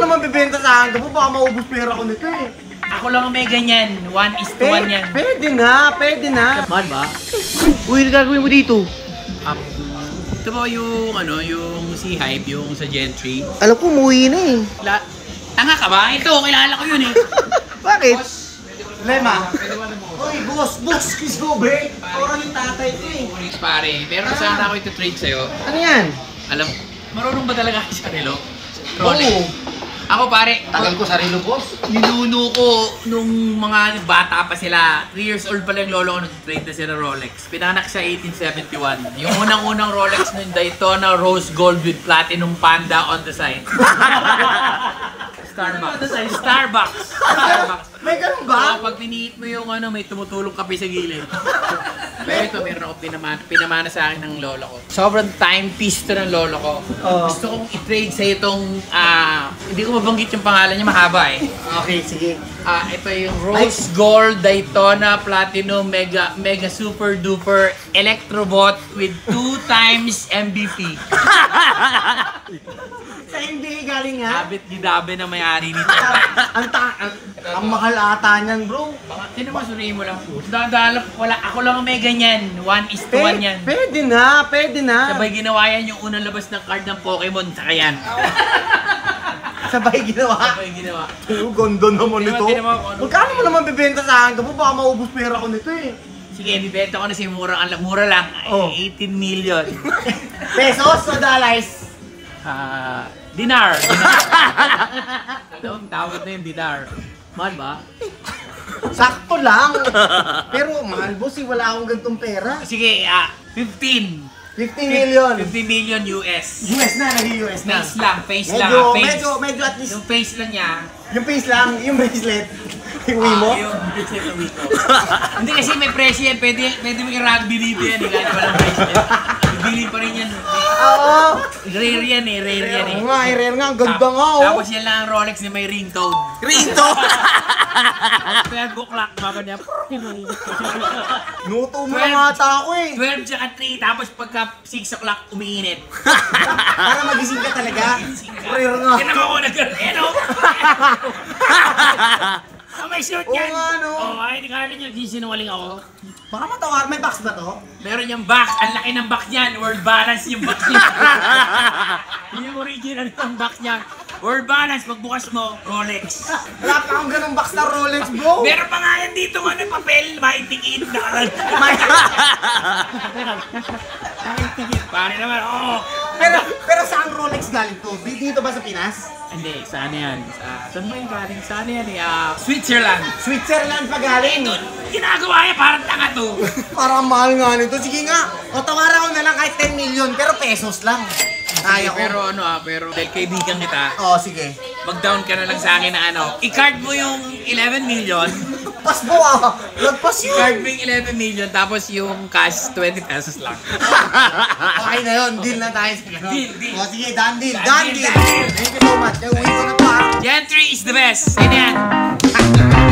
naman bibenta sa akin ito? Baka maubos pera ko nito eh. Ako lang ang may ganyan. 1:1 yan. Pwede na, pwede na. Mahal ba? Uy, ano gagawin mo dito? Ito ba yung ano, yung si Hype, yung sa Gentry? Alam ko, umuwi na eh. Tanga ka ba? Ito, kilala ko yun eh. Bakit? Lema. Uy, boss, kiss mo, bre. Orang yung tatay ko eh. Pare, meron sana ako ito trade sa'yo. Ano yan? Alam, marunong ba talaga kayo sa relo? Oo. Ako pare, Tagal ko sa relo, boss. ninuno ko nung mga bata pa sila. 3 years old pa lang yung lolo ko nag-trade na sila Rolex. Pinanganak siya 1871. Yung unang-unang Rolex nun, Daytona Rose Gold with Platinum Panda on the side. Starbucks. May ganun ba? Pag piniit mo yung ano, may tumutulong kape sa gilid. Pero ito, meron ako pinamana sa akin ng lolo ko. Sobrang timepiece to ng lolo ko. Gusto kong i-trade sa itong, hindi ko mabanggit yung pangalan niya, mahaba eh. Okay, sige. Ito yung Rose Gold Daytona Platinum Mega Super Duper Electrobot with 2 times MVP. Sa NBA galing nga. Habit gidabe na may-ari nito. Ang mahal ata niyan, bro. Sino mo, suriin mo lang. Dadalap, wala. Ako lang ang may ganyan. 1:1 yan. Pwede na, pwede na. Sabay ginawa yan yung unang labas ng card ng Pokemon. Saka yan. Sabay ginawa. Sabay ginawa. Ganda naman ito. Magkano mo naman bibenta sa akin ito? Baka maubos pera ko nito eh. Sige, bibenta ko na si mura lang. 18 million. Pesos o dollars? Dinar. Tawag na yung dinar. Mahal ba? Sakto lang. Pero mahal, boss, wala akong gantong pera. Sige, 15 million. 50 million US. US na, naging US na. Face lang. Medyo at least. Yung face lang niya. Yung face lang, yung bracelet. Yung Wimo? Yung bracelet ng Wimo. Hindi kasi may presyo yan. Pwede mo i-rugby dito yan. Kahit walang bracelet. Bibili pa rin yan. Oo. Rare yan eh. Oo nga, rare nga. Ganda nga oh. Tapos yan lang ang Rolex na may ringtone. Ringtone? Kaya buklak bago niya. Nuto mo na ata ako eh. 12 tsaka 3. Tapos pagka 6 o'clock umiinit. Para magising ka talaga. Rare nga. Kinama ko nag-ano. May shirt yan! Oo nga no! Ay, hindi kala nyo, di sinungaling ako. Baka matawar, may box ba to? Meron yung box, ang laki ng box niyan, world balance yung box niya. Yung original yung box niya. World balance, pagbukas mo, Rolex. Wala pa akong ganung box na Rolex, bro! Meron pa nga yan dito, ano, papel, maitingin na. Maitingin, pare naman, oo. Pero saan Rolex galing to? Dito ba sa Pinas? Hindi, saan yan? Saan ba yung galing? Saan yan eh? Switzerland. Switzerland pa galing? Doon, ginagawa niya, parang tanga to. Parang mahal nga nito. Sige nga, o tawaran ko na lang kahit 10 million, pero pesos lang. Kaya ko. Pero ano pero dahil kaibigan kita, Oo, sige. mag-down ka na lang sa akin na ano, i-card mo yung 11 million, Pas mo ah! Lagpas yun! i-card mo yung 11 million, tapos yung cash 20 pesos lang. Okay na yun, deal na tayo sa ganun. Deal. O sige, done deal. Done deal. Thank you so much. Uwi ko na to ah. Gentry is the best. Sino yan?